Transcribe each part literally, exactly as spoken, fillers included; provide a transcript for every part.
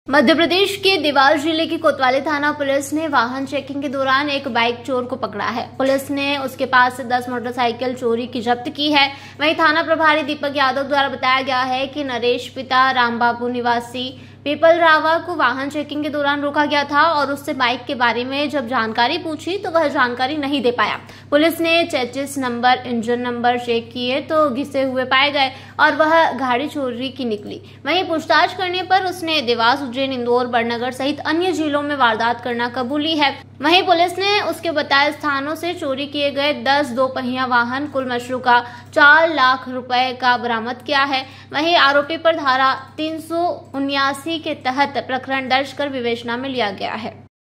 मध्य प्रदेश के देवास जिले की कोतवाली थाना पुलिस ने वाहन चेकिंग के दौरान एक बाइक चोर को पकड़ा है। पुलिस ने उसके पास से दस मोटरसाइकिल चोरी की जब्त की है। वहीं थाना प्रभारी दीपक यादव द्वारा बताया गया है कि नरेश पिता रामबाबू निवासी पीपल रावा को वाहन चेकिंग के दौरान रोका गया था और उससे बाइक के बारे में जब जानकारी पूछी तो वह जानकारी नहीं दे पाया। पुलिस ने chassis number, engine number check किए तो घिसे हुए पाए गए और वह गाड़ी चोरी की निकली। वहीं पूछताछ करने पर उसने देवास, उज्जैन, इंदौर, बड़नगर सहित अन्य जिलों में वारदात करना कबूली है। वहीं पुलिस ने उसके बताए स्थानों से चोरी किए गए दस दो पहिया वाहन कुल मशरू का चार लाख रुपए का बरामद किया है। वहीं आरोपी पर धारा तीन सौ उन्यासी के तहत प्रकरण दर्ज कर विवेचना में लिया गया है।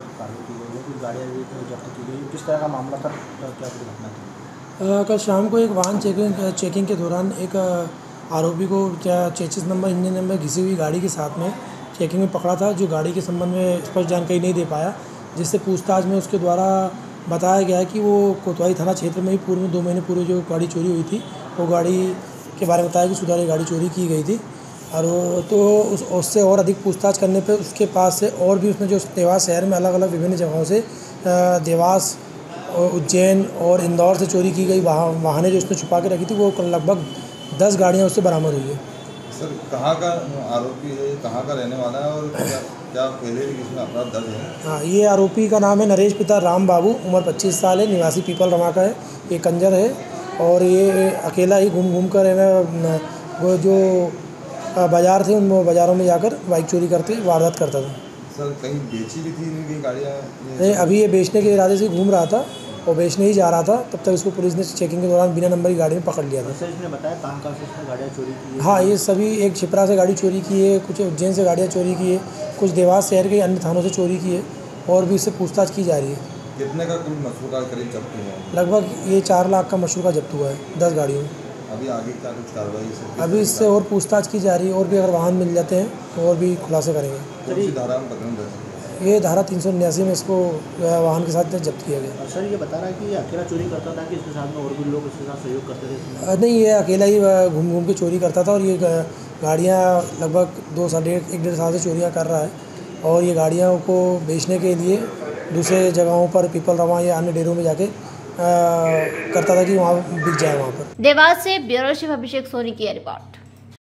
किस तरह का मामला था, क्या घटना थी? कल शाम को एक वाहन चेकिंग चेकिंग के दौरान एक आरोपी को क्या चेचिस नंबर, इंजन नंबर घिसी हुई गाड़ी के साथ में चेकिंग में पकड़ा था, जो गाड़ी के संबंध में स्पष्ट जानकारी नहीं दे पाया, जिससे पूछताछ में उसके द्वारा बताया गया कि वो कोतवाली थाना क्षेत्र में ही पूर्व में दो महीने पूर्व जो गाड़ी चोरी हुई थी, वो गाड़ी के बारे में बताया कि सुधारी गाड़ी चोरी की गई थी। और तो उस उससे और अधिक पूछताछ करने पर उसके पास से और भी उसने जो देवास शहर में अलग अलग विभिन्न जगहों से देवास, उज्जैन और इंदौर से चोरी की गई वाहनें जो उसने छुपा के रखी थी, वो लगभग दस गाड़ियाँ उससे बरामद हुई है। सर, कहाँ का आरोपी है, कहाँ का रहने वाला है और क्या, क्या पहले भी किसमें अपराध दर्ज है? हाँ, ये आरोपी का नाम है नरेश पिता रामबाबू, उम्र पच्चीस साल है, निवासी पीपल रमा का है, ये कंजर है और ये अकेला ही घूम घूम कर है वो जो बाज़ार थे उन बाज़ारों में जाकर बाइक चोरी करते वारदात करता था। सर, कहीं बेची भी थी इनकी गाड़ियाँ? नहीं, अभी ये बेचने के इरादे से घूम रहा था और बेचने ही जा रहा था, तब तक इसको पुलिस ने चेकिंग के दौरान बिना नंबर की गाड़ी में पकड़ लिया था। सर, इसने बताया कहाँ कहाँ से इसने गाड़ियाँ चोरी की है? हाँ, ये सभी एक छिपरा से गाड़ी चोरी की है, कुछ उज्जैन से गाड़ियाँ चोरी की है, कुछ देवास शहर के अन्य थानों से चोरी की है और भी इससे पूछताछ की जा रही है। कितने का कुल मशरू का करीब जब्त हुआ है? लगभग ये चार लाख का मशरू का जब्त हुआ है दस गाड़ियों में। अभी आगे क्या कुछ कार्रवाई? अभी इससे और पूछताछ की जा रही है और भी अगर वाहन मिल जाते हैं तो और भी खुलासे करेंगे। कौन सी धारा में प्रकरण दर्ज? ये धारा तीन सौ उन्यासी में इसको वाहन के साथ जब्त किया गया। सर, ये बता रहा है कि ये अकेला चोरी करता था कि इसके साथ में और भी लोग इसके साथ सहयोग करते थे? नहीं, ये अकेला ही घूम घूम के चोरी करता था और ये गाड़ियाँ लगभग दो साल डेढ़ एक डेढ़ साल से चोरियाँ कर रहा है और ये गाड़ियों को बेचने के लिए दूसरे जगहों पर पीपल रवा या अन्य डेरों में जाके आ, करता था कि वहाँ बिक जाए वहाँ पर। देवास से ब्यूरो चीफ अभिषेक सोनी की रिपोर्ट।